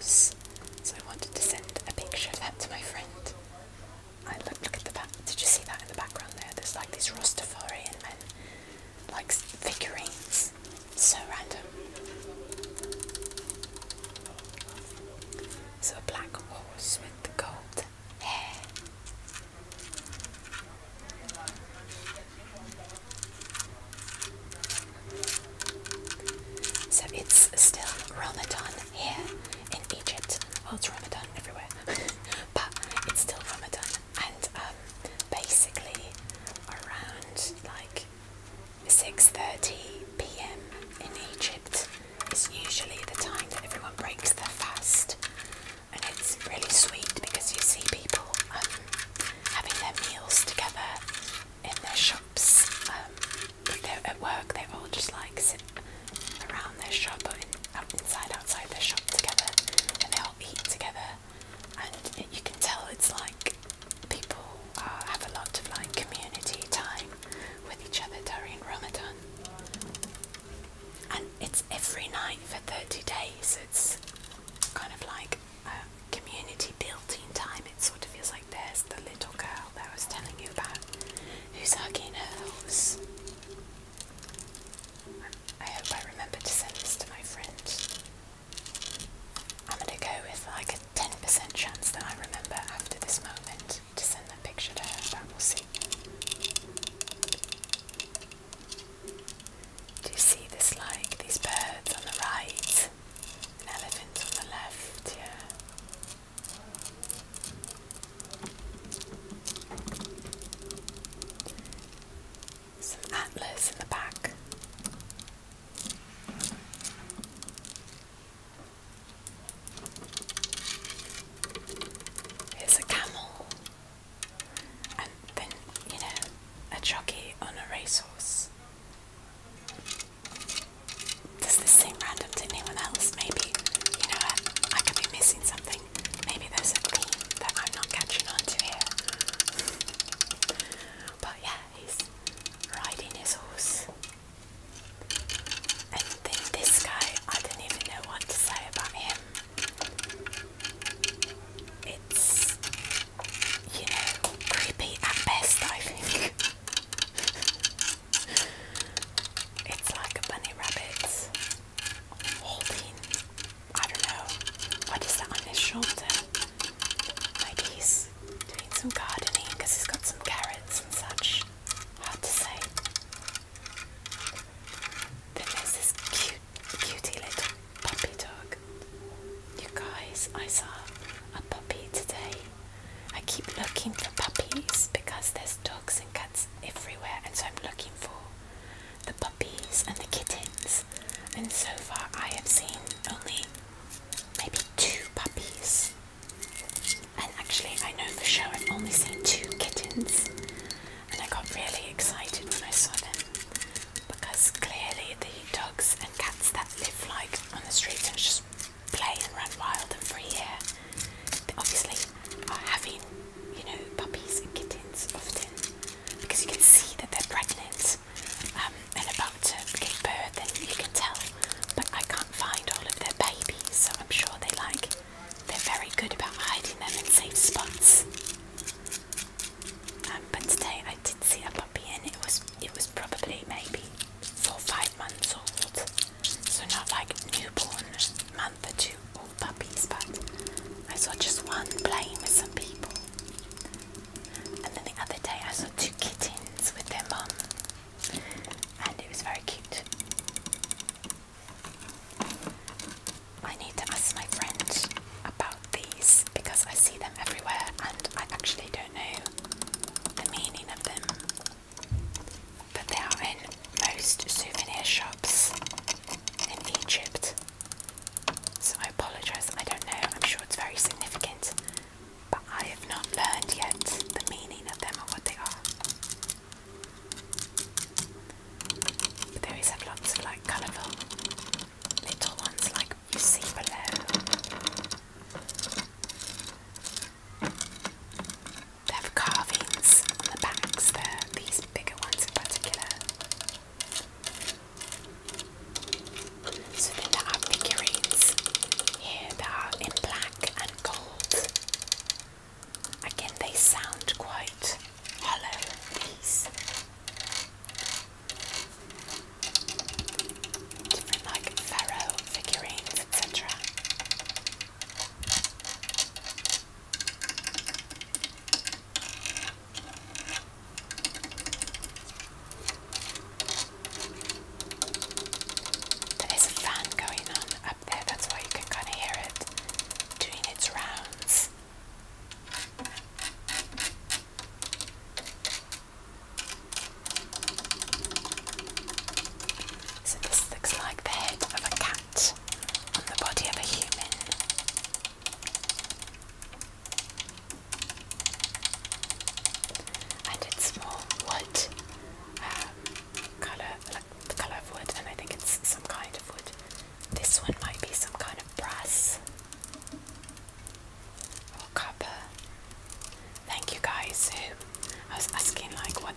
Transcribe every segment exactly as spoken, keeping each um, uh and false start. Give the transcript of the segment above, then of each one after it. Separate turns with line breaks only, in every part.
house, so I wanted to send a picture of that to my friend. I look, look at the back. Did you see that in the background there? There's like these Rastafarian men, like figurines. So random. So a black horse with the gold hair. So it's still Ramadan here in Egypt. Well, it's Ramadan everywhere, but it's still Ramadan, and um, basically around like six thirty p m in Egypt is usually the time that everyone breaks their fast, and it's really sweet because you see people um, having their meals together in their shops. Um, if they're at work, they all just like sit around their shop or in, out inside, outside their shop together, and they all eat together, and it, you can tell it's like people uh, have a lot of like community time with each other during Ramadan, and it's every night for thirty days. It's kind of like a community building time. It sort of feels like there's the little girl that I was telling you about who's hugging her horse. I hope I remember to send this to my friend. I'm going to go with like a ten percent chance that I remember after this moment to send that picture to her, but we'll see. Do you see this, like these birds on the right, an elephant on the left? Yeah. Some antlers in the back. Here's a camel, and then, you know, a jockey on a racehorse. Does this seem random to anyone else? Maybe, you know, I, I could be missing something. Maybe there's a theme that I'm not catching on to here. But yeah, he's riding his horse. And then this guy, I don't even know what to say about him. It's, you know, creepy at best, I think. It's like a bunny rabbit holding, I don't know, what is that on his shoulder? Maybe he's doing some gardening because he's got some carrots and such. Hard to say. Then there's this cute, cutie little puppy dog. You guys, I saw a puppy today. I keep looking for puppies because there's dogs and cats everywhere, and so I'm looking for the puppies and the kittens, and so far I have seen only maybe two puppies, and actually I know for sure I've only seen two kittens, and I got really excited when I saw them because clearly the dogs and cats that live like on the streets and just play and run wild and free here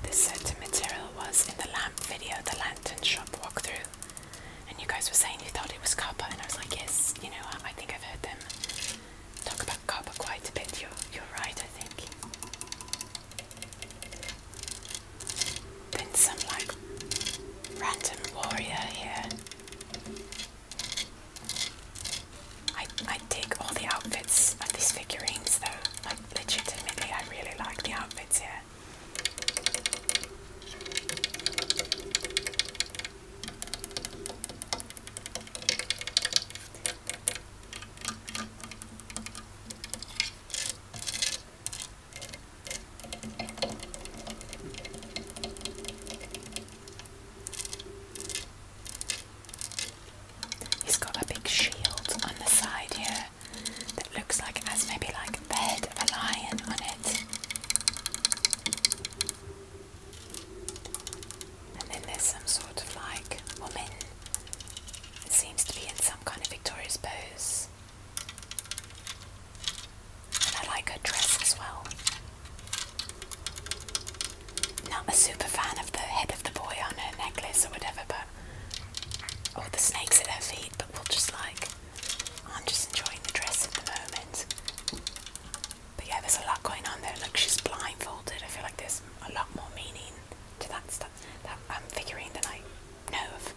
this certain material was in the lamp video, the lantern shop walkthrough. And you guys were saying you thought it was copper, and I was like, yes, you know, I think I've heard them talk about copper quite a bit. You're, you're right, I think. Then some like random warrior here. I, I dig all the outfits of these figurines though. Like legitimately, I really like the outfits here. He's got a big shield on the side here that looks like it has maybe like the head of a lion on it. And then there's some sort of like woman. It seems to be in some kind of victorious pose. And I like her dress as well. Not a super fan of the head of the boy on her necklace or whatever, but or the snakes at her feet, but we'll just like, I'm just enjoying the dress at the moment. But yeah, there's a lot going on there. Look, she's blindfolded. I feel like there's a lot more meaning to that stuff, that um, figurine than I know of.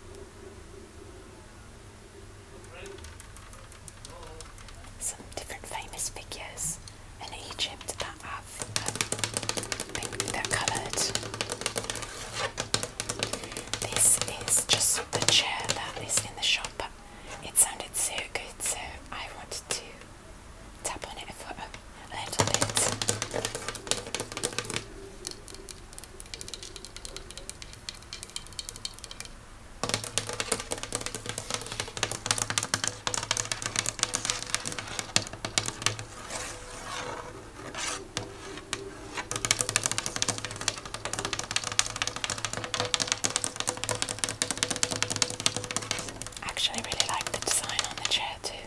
Some different famous figures in Egypt that have, um, they- they're coloured. This is just the chair that is in the shop, but it sounded so good, so I wanted to tap on it for a little bit. Actually, really like the design on the chair too.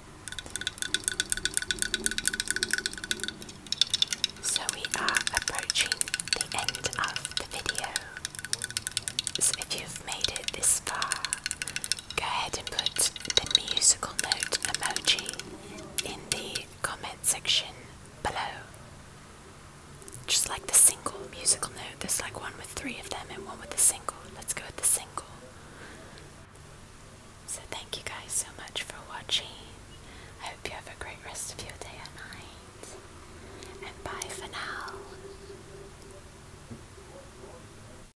So we are approaching the end of the video. So if you've made it this far, go ahead and put the musical note emoji in the comment section below. Just like the single musical note. There's like one with three of them and one with the single. Let's go with the single. So thank you guys so much for watching.